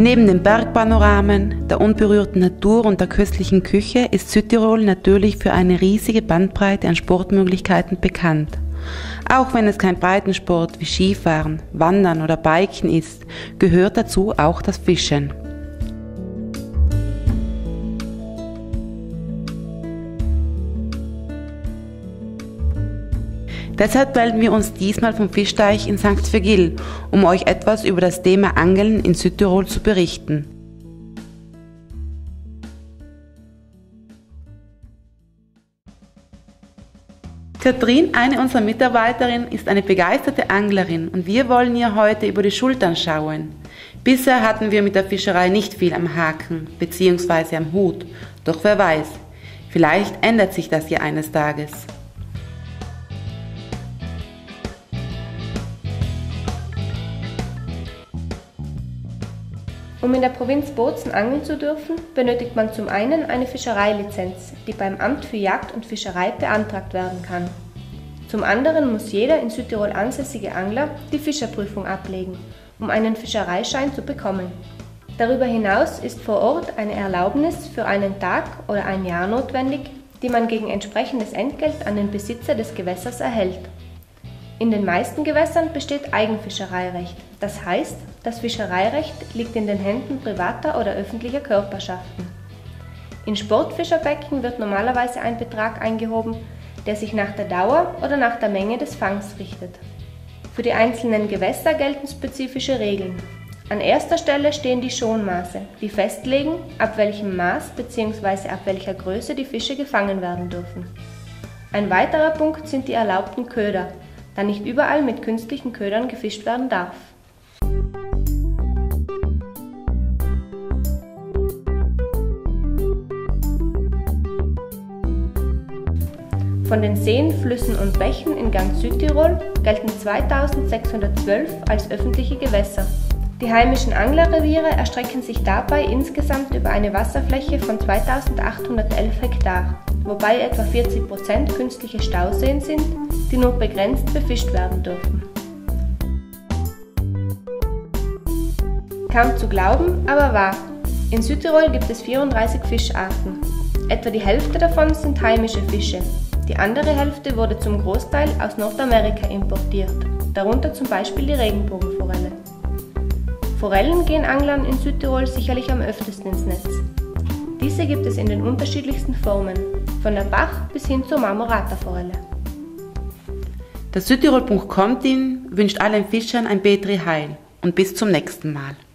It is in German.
Neben den Bergpanoramen, der unberührten Natur und der köstlichen Küche ist Südtirol natürlich für eine riesige Bandbreite an Sportmöglichkeiten bekannt. Auch wenn es kein Breitensport wie Skifahren, Wandern oder Biken ist, gehört dazu auch das Fischen. Deshalb melden wir uns diesmal vom Fischteich in St. Virgil, um euch etwas über das Thema Angeln in Südtirol zu berichten. Katrin, eine unserer Mitarbeiterinnen, ist eine begeisterte Anglerin und wir wollen ihr heute über die Schultern schauen. Bisher hatten wir mit der Fischerei nicht viel am Haken bzw. am Hut, doch wer weiß, vielleicht ändert sich das ja eines Tages. Um in der Provinz Bozen angeln zu dürfen, benötigt man zum einen eine Fischereilizenz, die beim Amt für Jagd und Fischerei beantragt werden kann. Zum anderen muss jeder in Südtirol ansässige Angler die Fischerprüfung ablegen, um einen Fischereischein zu bekommen. Darüber hinaus ist vor Ort eine Erlaubnis für einen Tag oder ein Jahr notwendig, die man gegen entsprechendes Entgelt an den Besitzer des Gewässers erhält. In den meisten Gewässern besteht Eigenfischereirecht, das heißt, das Fischereirecht liegt in den Händen privater oder öffentlicher Körperschaften. In Sportfischerbecken wird normalerweise ein Betrag eingehoben, der sich nach der Dauer oder nach der Menge des Fangs richtet. Für die einzelnen Gewässer gelten spezifische Regeln. An erster Stelle stehen die Schonmaße, die festlegen, ab welchem Maß bzw. ab welcher Größe die Fische gefangen werden dürfen. Ein weiterer Punkt sind die erlaubten Köder, da nicht überall mit künstlichen Ködern gefischt werden darf. Von den Seen, Flüssen und Bächen in ganz Südtirol gelten 2612 als öffentliche Gewässer. Die heimischen Anglerreviere erstrecken sich dabei insgesamt über eine Wasserfläche von 2811 Hektar, wobei etwa 40% künstliche Stauseen sind, die nur begrenzt befischt werden dürfen. Kaum zu glauben, aber wahr. In Südtirol gibt es 34 Fischarten. Etwa die Hälfte davon sind heimische Fische. Die andere Hälfte wurde zum Großteil aus Nordamerika importiert, darunter zum Beispiel die Regenbogenforelle. Forellen gehen Anglern in Südtirol sicherlich am öftesten ins Netz. Diese gibt es in den unterschiedlichsten Formen, von der Bach- bis hin zur Marmorata-Forelle. Das Südtirol.com-Team wünscht allen Fischern ein Petri Heil und bis zum nächsten Mal.